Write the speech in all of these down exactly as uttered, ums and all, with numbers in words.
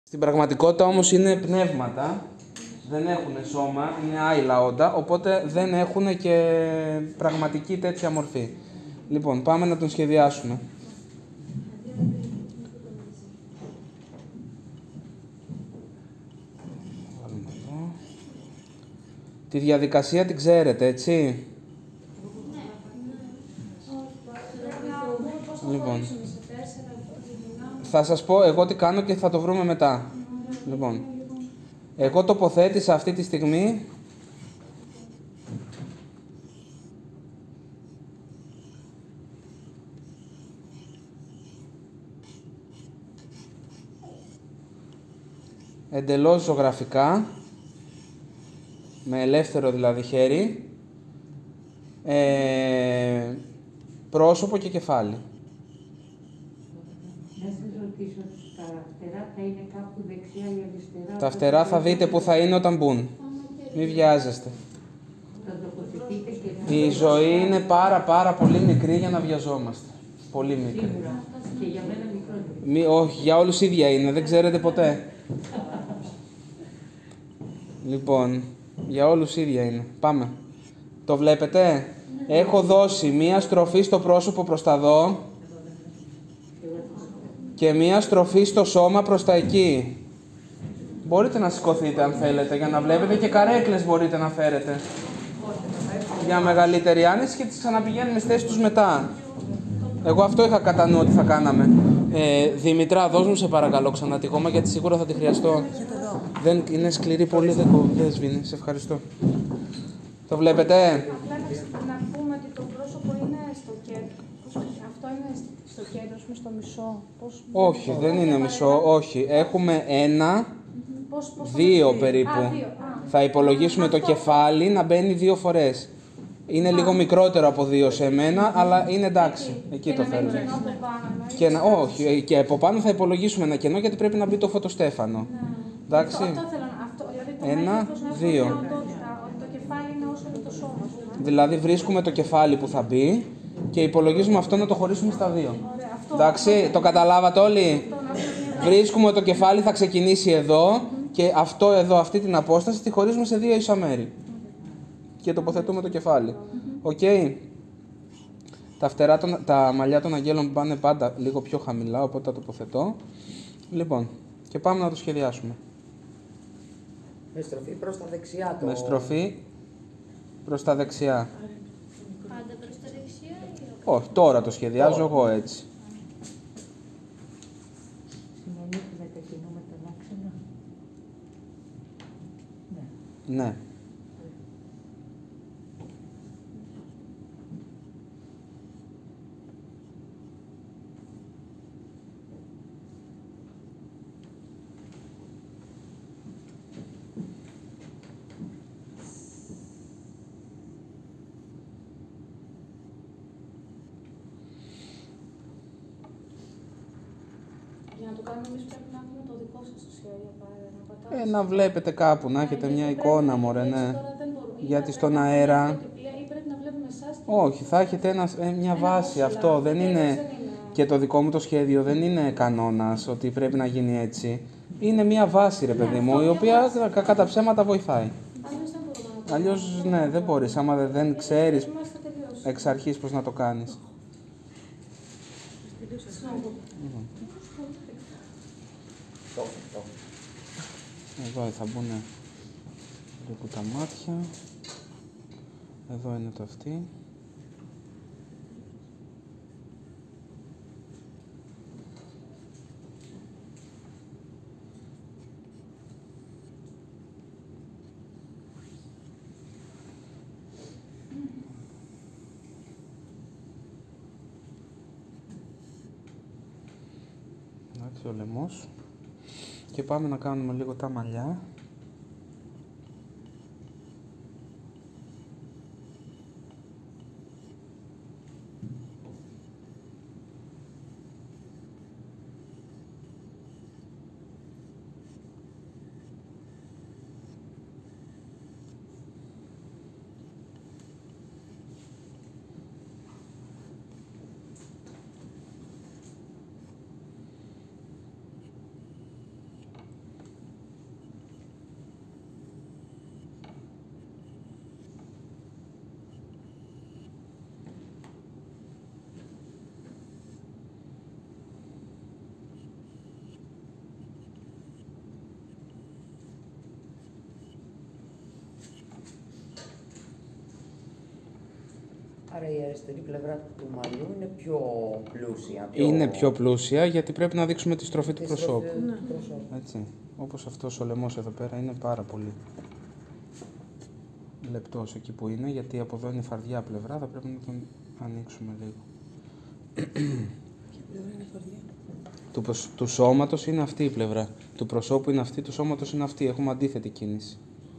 Στην πραγματικότητα όμως είναι πνεύματα, δεν έχουν σώμα, είναι άειλα όντα, οπότε δεν έχουν και πραγματική τέτοια μορφή. Λοιπόν, πάμε να τον σχεδιάσουμε. Τη διαδικασία την ξέρετε, έτσι. Λοιπόν, θα σας πω εγώ τι κάνω και θα το βρούμε μετά. Λοιπόν, εγώ τοποθέτησα αυτή τη στιγμή εντελώς ζωγραφικά, με ελεύθερο δηλαδή χέρι, ε, πρόσωπο και κεφάλι. Να σας ρωτήσω, τα φτερά θα είναι κάπου δεξιά ή αριστερά? Τα φτερά θα δείτε που θα είναι όταν μπουν. Μην βιάζεστε. Θα τοποθετείτε και... Η ζωή είναι πάρα πάρα πολύ μικρή για να βιαζόμαστε. Πολύ μικρή. Σίγουρα. Και για μένα μικρότερη. Μη, όχι, για όλους ίδια είναι, δεν ξέρετε ποτέ. Λοιπόν, για όλους ίδια είναι. Πάμε. Το βλέπετε? Έχω δώσει μία στροφή στο πρόσωπο προς τα δω και μία στροφή στο σώμα προς τα εκεί. Μπορείτε να σηκωθείτε αν θέλετε για να βλέπετε και καρέκλες μπορείτε να φέρετε. Για μεγαλύτερη άνεση και τις ξαναπηγαίνουμε στις θέσεις τους μετά. Εγώ αυτό είχα κατά νου ότι θα κάναμε. Ε, Δημητρά, δώσ' μου σε παρακαλώ ξανά τη γόμα γιατί σίγουρα θα τη χρειαστώ. Δεν είναι σκληρή πολύ, δεν κόβει, σβήνει. Σε ευχαριστώ. Το βλέπετε? Απλά να πούμε ότι το πρόσωπο είναι στο κέντρο. Αυτό είναι στο κέντρο, στο μισό. Πώς... Όχι, δεν είναι μισό, όχι. Έχουμε ένα, πώς, πώς δύο περίπου. Α, δύο. Θα υπολογίσουμε το κεφάλι να μπαίνει δύο φορές. Είναι Α. λίγο μικρότερο από δύο σε μένα, αλλά είναι εντάξει. Εκεί, εκεί το θέλω. Και να, όχι, και από πάνω θα υπολογίσουμε ένα κενό γιατί πρέπει να μπει το φωτοστέφανο. Ναι. Εντάξει. Αυτό, αυτό θέλω, αυτό, δηλαδή το ένα, δύο. Ότι το κεφάλι είναι όσο είναι το σώμα. Δηλαδή βρίσκουμε το κεφάλι που θα μπει και υπολογίζουμε αυτό να το χωρίσουμε στα δύο. Ωραία, αυτό, εντάξει, αυτό, το καταλάβατε όλοι. Αυτό, αυτό, βρίσκουμε το κεφάλι θα ξεκινήσει εδώ mm-hmm. και αυτό εδώ, αυτή την απόσταση τη χωρίζουμε σε δύο ίσα μέρη. Mm-hmm. Και τοποθετούμε το κεφάλι. Οκ. Mm-hmm. Okay. Τα, φτερά, τα μαλλιά των αγγέλων πάνε πάντα λίγο πιο χαμηλά, οπότε τα τοποθετώ. Λοιπόν, και πάμε να το σχεδιάσουμε. Με στροφή προς τα δεξιά το... Με στροφή προς τα δεξιά. Πάντα προς τα δεξιά ή... Όχι, τώρα το σχεδιάζω εγώ έτσι. Συμμονείτε μετακινούμε τον άξονα. Ναι. Ναι. Για να το κάνουμε εμείς πρέπει να έχουμε το δικό σας το σχέδιο πάρε, να Ε, να βλέπετε κάπου, να έχετε μια εικόνα, μωρέ, ναι. Γιατί στον αέρα... Ή πρέπει να βλέπουμε εσάς... Όχι, θα έχετε ένα, μια βάση, αυτό δεν είναι... Και το δικό μου το σχέδιο δεν είναι κανόνας ότι πρέπει να γίνει έτσι. Είναι μια βάση, ρε παιδί μου, η οποία κατά ψέματα βοηθάει. Αλλιώς, ναι, δεν μπορείς, άμα δεν ξέρεις εξ αρχής πώς να το κάνεις. Εδώ θα μπουν λίγο τα μάτια. Εδώ είναι το αυτί. Εντάξει, ο λαιμός. Και πάμε να κάνουμε λίγο τα μαλλιά. Άρα η αριστερή πλευρά του μαλλιού είναι πιο πλούσια. Πιο... Είναι πιο πλούσια γιατί πρέπει να δείξουμε τη στροφή τη του προσώπου. Στροφή ναι. του προσώπου. Έτσι. Όπως αυτός ο λαιμός εδώ πέρα είναι πάρα πολύ λεπτός εκεί που είναι, γιατί από εδώ είναι η φαρδιά πλευρά, θα πρέπει να τον ανοίξουμε λίγο. Ποια πλευρά είναι η φαρδιά? Του, του σώματος είναι αυτή η πλευρά. Του προσώπου είναι αυτή, του σώματος είναι αυτή. Έχουμε αντίθετη κίνηση.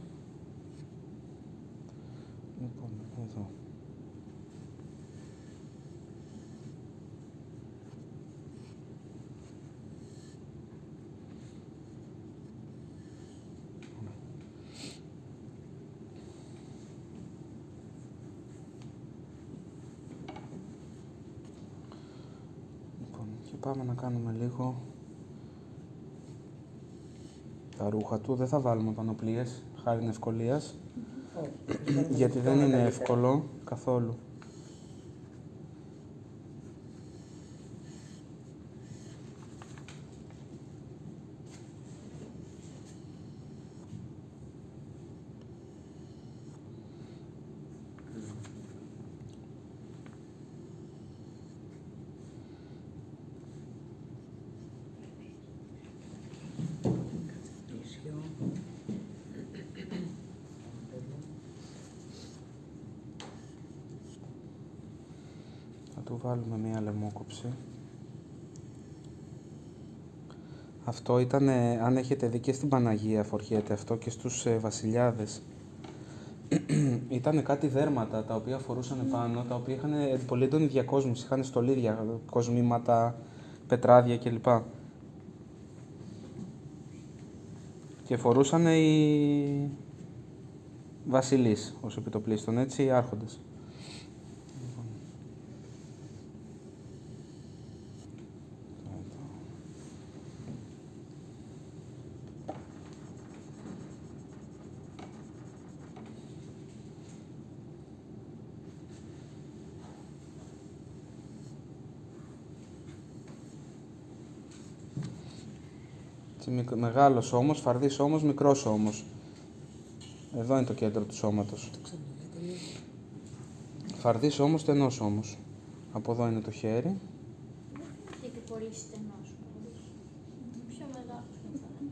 Λοιπόν, εδώ. Και πάμε να κάνουμε λίγο τα ρούχα του. Δεν θα βάλουμε πανοπλίες, χάρη ευκολίας, mm-hmm. γιατί δεν είναι εύκολο καθόλου. Του βάλουμε μία λαιμόκοψη. Αυτό ήταν, αν έχετε δει και στην Παναγία φοριέται αυτό και στους ε, βασιλιάδες. Ήταν κάτι δέρματα τα οποία φορούσαν πάνω, τα οποία είχαν πολύ έντονη διακόσμηση, είχαν στολίδια, κοσμήματα, πετράδια κλπ. Και φορούσαν οι βασιλείς ως επιτοπλίστων, έτσι, οι άρχοντες. Μεγάλος ώμος, φαρδής ώμος, μικρός ώμος. Εδώ είναι το κέντρο του σώματος. Φαρδής ώμος, στενός ώμος. Από εδώ είναι το χέρι. Και και πολύ στενός. Πιο μεγάλος θα είναι.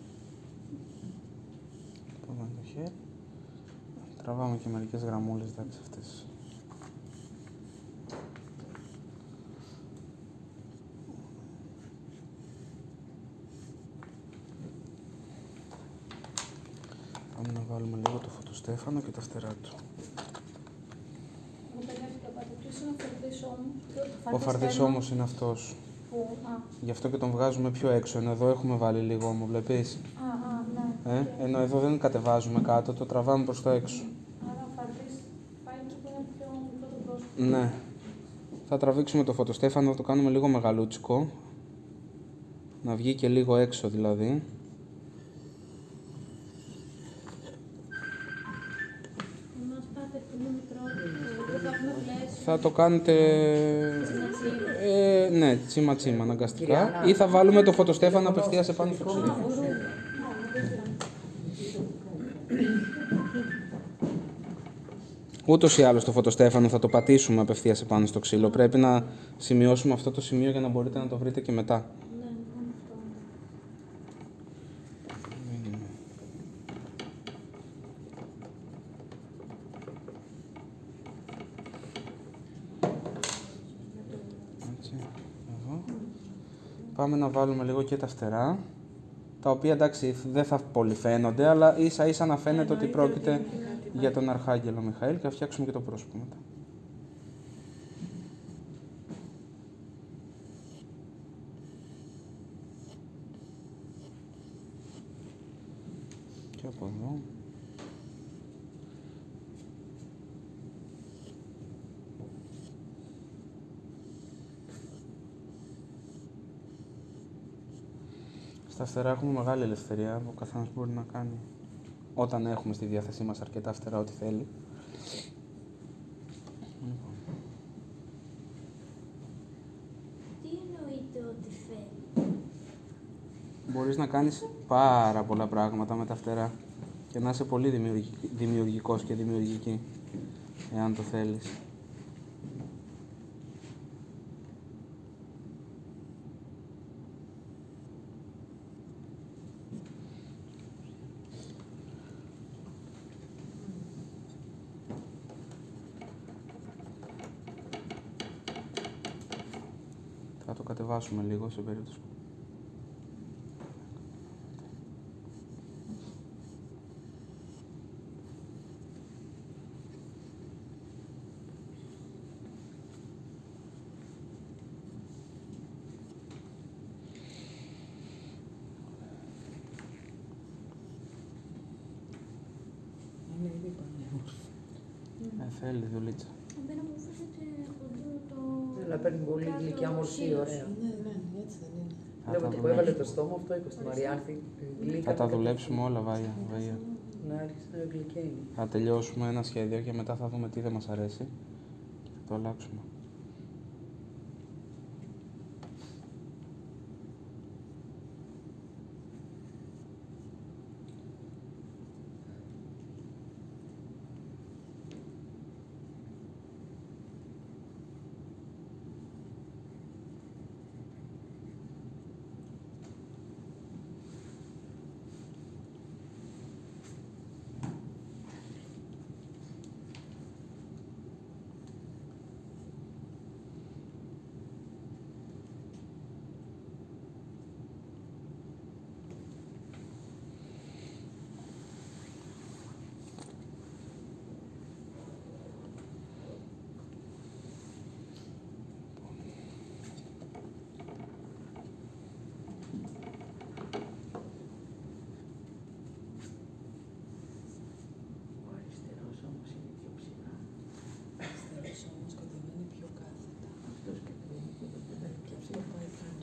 Από εδώ είναι το χέρι. Τραβάμε και μερικές γραμμούλες, εντάξει, αυτές. Πάμε να βάλουμε λίγο το φωτοστέφανο και τα φτερά του. Ποιος είναι ο φαρδής ώμος? Ο φαρδής ώμος είναι αυτός. Πού? Α. Γι' αυτό και τον βγάζουμε πιο έξω, ενώ εδώ έχουμε βάλει λίγο ώμο, βλέπεις. Α, α, ναι. Ε, ενώ εδώ δεν κατεβάζουμε κάτω, το τραβάμε προς τα έξω. Άρα ο φαρδής πάει εκεί που είναι πιο μικρό το πρόσωπο. Ναι. Θα τραβήξουμε το φωτοστέφανο, θα το κάνουμε λίγο μεγαλούτσικο. Να βγει και λίγο έξω δηλαδή. Θα το κάνετε, ε, ναι, τσίμα τσίμα αναγκαστικά, ή θα βάλουμε το φωτοστέφανο απευθείας επάνω στο ξύλο. Ούτως ή άλλως το φωτοστέφανο θα το πατήσουμε απευθείας επάνω στο ξύλο. Πρέπει να σημειώσουμε αυτό το σημείο για να μπορείτε να το βρείτε και μετά. Πάμε να βάλουμε λίγο και τα φτερά, τα οποία εντάξει δεν θα πολύ φαίνονται, αλλά ίσα ίσα να φαίνεται ότι πρόκειται για τον Αρχάγγελο Μιχαήλ και θα φτιάξουμε και το πρόσωπο μετά. Και από εδώ. Στα φτερά έχουμε μεγάλη ελευθερία, ο καθένας μπορεί να κάνει όταν έχουμε στη διάθεσή μας αρκετά φτερά ό,τι θέλει. Τι εννοείται ότι θέλει? Μπορείς να κάνεις πάρα πολλά πράγματα με τα φτερά και να είσαι πολύ δημιουργικός και δημιουργική, εάν το θέλεις. το κατεβάσουμε λίγο σε περίπτωση. Είναι ήδη πανέμορφο. Ε, θέλει δουλίτσα. Εμένα μου φαίνεται χοντρό το... Αλλά παίρνει πολύ γλυκιά μορφή, ωραία. Ναι, ναι, έτσι δεν είναι. Λέω ότι που έβαλε το στόμα, αυτό είπε στη Μαριάνθη. Θα τα δουλέψουμε όλα, Βάγια. Βάγια. Να άρχισε να γλυκαίνει. Θα τελειώσουμε ένα σχέδιο και μετά θα δούμε τι δεν μας αρέσει και θα το αλλάξουμε. Ο αριστερός όμως είναι πιο ψηλά. Αριστερός όμως κατεβαίνει πιο κάθετα. Αυτός κατεβαίνει πιο κάθετα. Και αυτό πάει κάτω.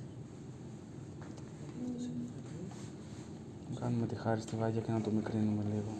Αυτός είναι φαγή. Να κάνουμε τη χάρη στη Βάγια και να το μικρύνουμε λίγο.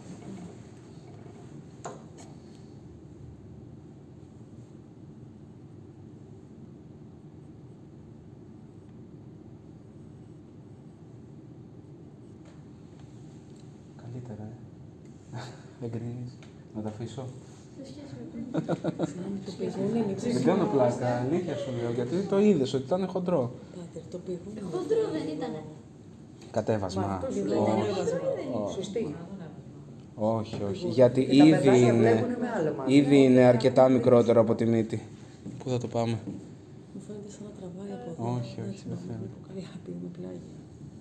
Καλύτερα, ε. Δεν κρίνεις. Να τα αφήσω. Σε σχέση με πριν. Το πηγούνι είναι Δεν εξής. κάνω πλάκα, αλήθεια σου λέω, γιατί το είδες ότι ήταν χοντρό. Πάτερ, το πηγούνι. Χοντρό δεν ήτανε. Κατέβασμα. Μα αυτό σου Ω, λέει. Ήτανε χοντρό ή δεν είναι? Σωστή. όχι, όχι. Γιατί Και τα ήδη παιδάκια είναι, βλέπουνε με άλλο μάτι. ήδη είναι αρκετά μικρότερο από τη μύτη. Πού θα το πάμε. Μου φαίνεται σαν να τραβάει από εδώ. Όχι, όχι, Έτσι, δεν να θέλω. βλέπω καλά, πήγαμε πλάγια.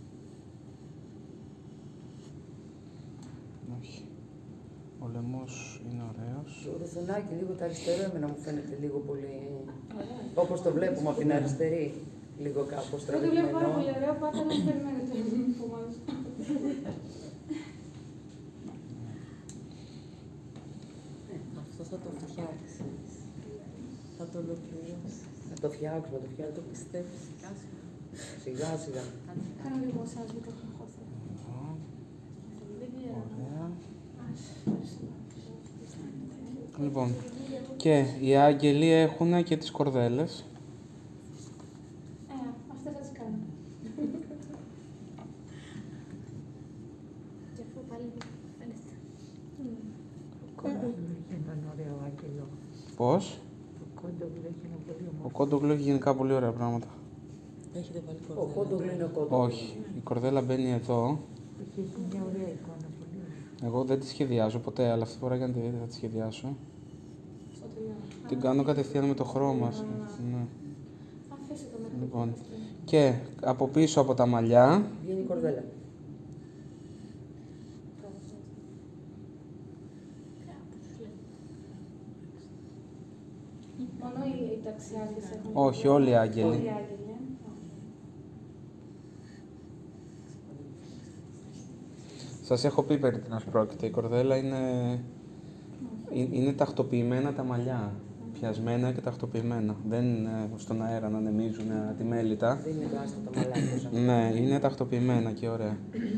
Όχι. Ο λαιμός είναι ωραίος. Το ρουθουνάκι λίγο το αριστερό εμένα μου φαίνεται λίγο πολύ... Όπως το βλέπουμε από την αριστερή. Λίγο κάπως Εγώ το βλέπω πάρα πολύ τραβηγμένο. ωραίο, πάτε να περιμένετε από εμάς. Αυτό θα το φτιάξεις. Θα το ολοκληρώσεις. Θα το φτιάξουμε, θα το Θα το φτιάξουμε. πιστέψεις. Σιγά σιγά. Κάνω λίγο εσάς, μην το χωθώ. Εδώ. Δεν ξέρω. Ωραία. Ευχαριστώ. Λοιπόν, και οι άγγελοι έχουν και τις κορδέλες. Ε, αυτές θα τις κάνω. Και αφού πάλι φαίνεται. Το κόντογλου έχει έναν ωραίο άγγελο. Πώς? Το κόντογλου έχει ένα πολύ Ο όμορφο. κόντογλου έχει γενικά πολύ ωραία πράγματα. Έχετε βάλει Ο κορδέλα. κόντογλου είναι ο κόντογλου. Όχι, η κορδέλα μπαίνει εδώ. Έχει μια ωραία εικόνα, πολύ ωραία. Εγώ δεν τη σχεδιάζω ποτέ, αλλά αυτή τη φορά για να τη δείτε θα τη σχεδιάσω. Στο τελειώνω. Την κάνω κατευθείαν με το χρώμα. Ναι. Αφήστε το μέχρι. Λοιπόν, και από πίσω από τα μαλλιά, Βγαίνει η κορδέλα. Κάπως λέει. Μόνο οι, οι ταξιάρχες έχουν. όχι όλοι οι Όλοι οι άγγελοι. άγγελοι. ε. Σας έχω πει περί τίνος πρόκειται. Η κορδέλα είναι, ε- είναι τακτοποιημένα τα μαλλιά. Πιασμένα και τακτοποιημένα. Δεν είναι στον αέρα να ανεμίζουν ατιμέλητα. Δεν είναι το άστα τα μαλάκια σαν. Ναι, είναι τακτοποιημένα και ωραία.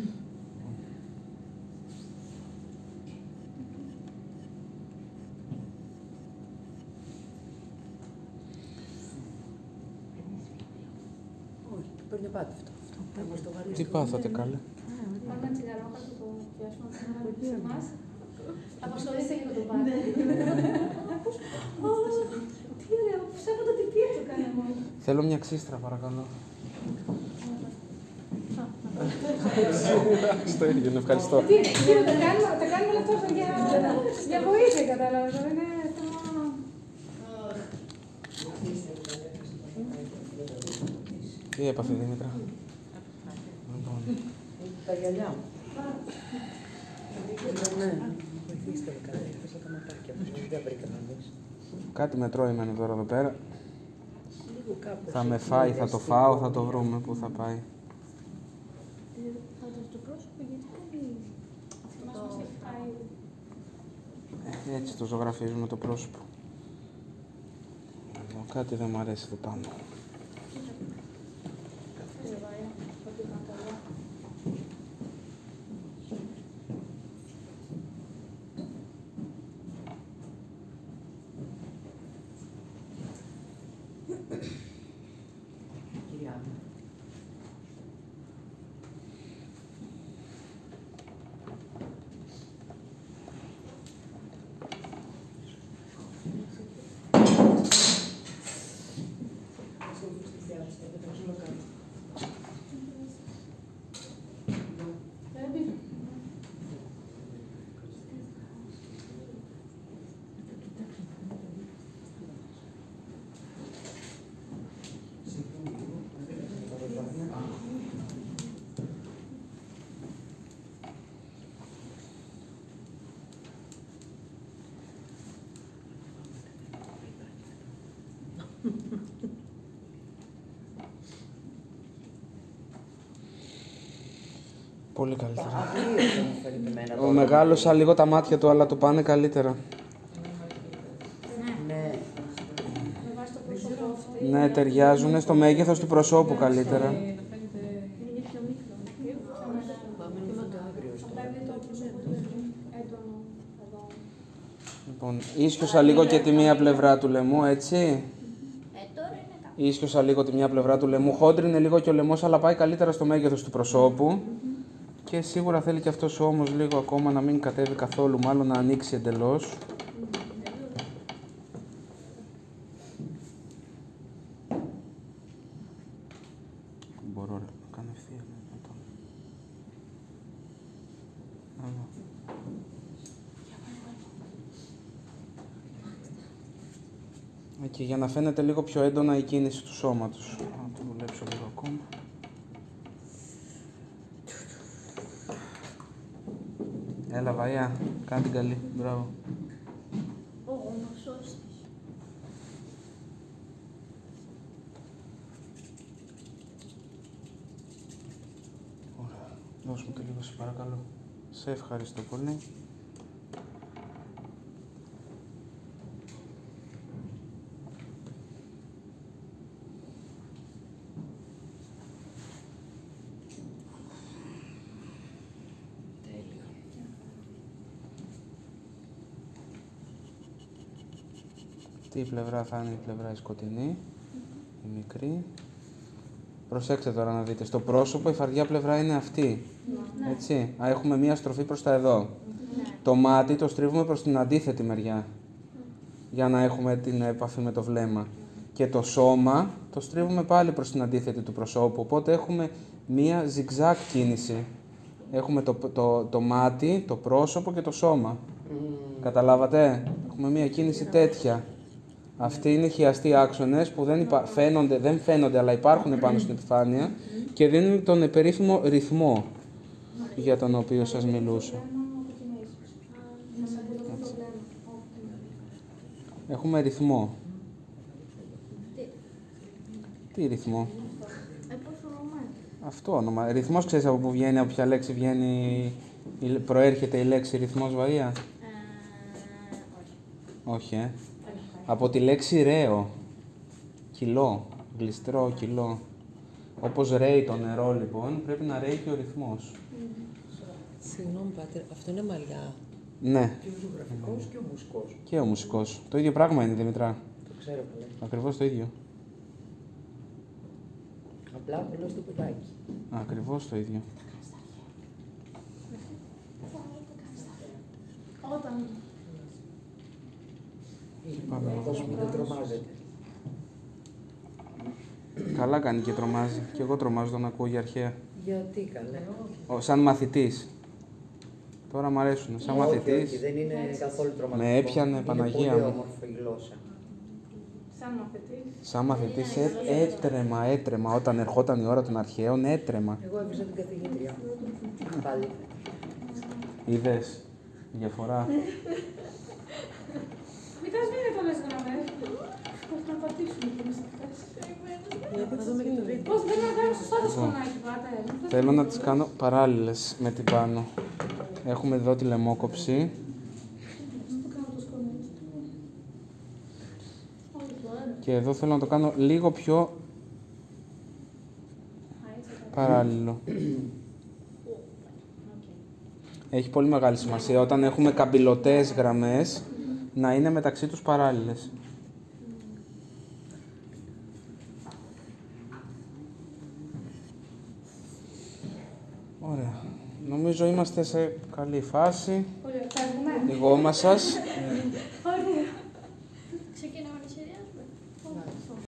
Όχι, παίρνει πάτη αυτό. Εγώ στο βαρύ. Τι πάθατε καλέ. Πάμε ένα τσιγαρόχα και το πιάσουμε σε εμάς. Απασχολήστε και με το πάρτι. Ω, τι ωραία, ψάχνω το τι πήρε το κάνει μόνο. Θέλω μια ξύστρα παρακαλώ. Στο ίδιο, ευχαριστώ. Τι, για να τα κάνουμε, τα κάνουμε όλα αυτά για, για βοήθεια, κατάλαβα. Δεν είναι θέμα... Τι έπαθε, Δήμητρα? Τα γυαλιά μου. Ναι, βοηθήστε με καλά, έφεσα τα ματάκια μου, δεν βρήκα να δεις. Κάτι με τρώει εμένα τώρα εδώ πέρα. Λίγο κάπως. Θα με φάει, θα το φάω, θα το βρούμε πού θα πάει. Θα το πρόσωπο, γιατί κάνει αυτό το... Ε, έτσι το ζωγραφίζουμε το πρόσωπο. Εδώ κάτι δεν μου αρέσει εδώ πάνω. Πολύ καλύτερα. Ο μεγάλος λίγο τα μάτια του, αλλά του πάνε καλύτερα. Ναι. Ναι, ταιριάζουν στο μέγεθος του προσώπου καλύτερα. Λοιπόν, ίσιοσα λίγο και τη μία πλευρά του λαιμού, έτσι. Ίσιοσα λίγο τη μία πλευρά του λαιμού. Χόντρινε λίγο και ο λαιμός, αλλά πάει καλύτερα στο μέγεθος του προσώπου. Και σίγουρα θέλει και αυτός όμως λίγο ακόμα να μην κατέβει καθόλου, μάλλον να ανοίξει εντελώς. Μπορώ να κάνω ευθεία. Και για να φαίνεται λίγο πιο έντονα η κίνηση του σώματος. Να το δουλέψω λίγο ακόμα. Έλα, Βαία, κάνε την καλή. Μπράβο. Ω, να σώσεις. Ωραία. Δώσ' μου και λίγο, σε παρακαλώ. Σε ευχαριστώ πολύ. Αυτή η πλευρά θα είναι η πλευρά η σκοτεινή, η μικρή. Προσέξτε τώρα να δείτε, στο πρόσωπο η φαρδιά πλευρά είναι αυτή. Έτσι, Α, έχουμε μία στροφή προς τα εδώ. Το μάτι το στρίβουμε προς την αντίθετη μεριά, για να έχουμε την επαφή με το βλέμμα. Και το σώμα το στρίβουμε πάλι προς την αντίθετη του προσώπου, οπότε έχουμε μία ζιγζάκ κίνηση. Έχουμε το, το, το μάτι, το πρόσωπο και το σώμα. Καταλάβατε, έχουμε μία κίνηση τέτοια. Αυτοί είναι χιαστοί άξονες που δεν, υπα... φαίνονται, δεν φαίνονται, αλλά υπάρχουν πάνω στην επιφάνεια και δίνουν τον περίφημο ρυθμό για τον οποίο σας μιλούσα. Έτσι. Έχουμε ρυθμό. Τι ρυθμό? Αυτό όνομα. Ρυθμός, ξέρεις από πού βγαίνει, από ποια λέξη βγαίνει, προέρχεται η λέξη ρυθμός, Βαία? Όχι, ε. Από τη λέξη ρέο, κιλό, γλιστρό κιλό. Όπως ρέει το νερό, λοιπόν, πρέπει να ρέει και ο ρυθμός. Συγγνώμη, Πάτερ, αυτό είναι μαλλιά? Ναι. Και ο ζωγραφικός και ο μουσικός. Και ο μουσικός. Το ίδιο πράγμα είναι, Δημητρά. Το ξέρω πολύ. Ακριβώς το ίδιο. Απλά απλώς το παιδάκι. Ακριβώς το ίδιο. Όταν... Πάμε να δώσουμε, δεν τρομάζεται. Καλά κάνει και τρομάζει. Και εγώ τρομάζω τον ακούω για αρχαία. Γιατί καλέ? Ο, σαν μαθητής. Τώρα μ' αρέσουν. Σαν όχι, μαθητής. όχι, δεν είναι καθόλου τρομακτικό. Με έπιανε, Παναγία μου. Είναι πολύ όμορφη η γλώσσα. Σαν μαθητής. Σαν μαθητής έ, έτρεμα, έτρεμα. Όταν ερχόταν η ώρα των αρχαίων, έτρεμα. Εγώ έβριζα την καθηγήτρια. Πάλι. Είδες διαφορά. Μητάς μην είναι πολλές γραμμές. Πώς να πατήσουμε και μέσα αυτές. Να δούμε και το βίντεο. Πώς δεν να κάνουμε σωστά το σκονάκι, πάτε. Θέλω να τις κάνω παράλληλες με την πάνω. Έχουμε εδώ τη λαιμόκοψη. Και εδώ θέλω να το κάνω λίγο πιο παράλληλο. Έχει πολύ μεγάλη σημασία όταν έχουμε καμπυλωτές γραμμές να είναι μεταξύ τους παράλληλες. Ωραία. Νομίζω είμαστε σε καλή φάση. Πολύ ωραία. Η γόμα σας.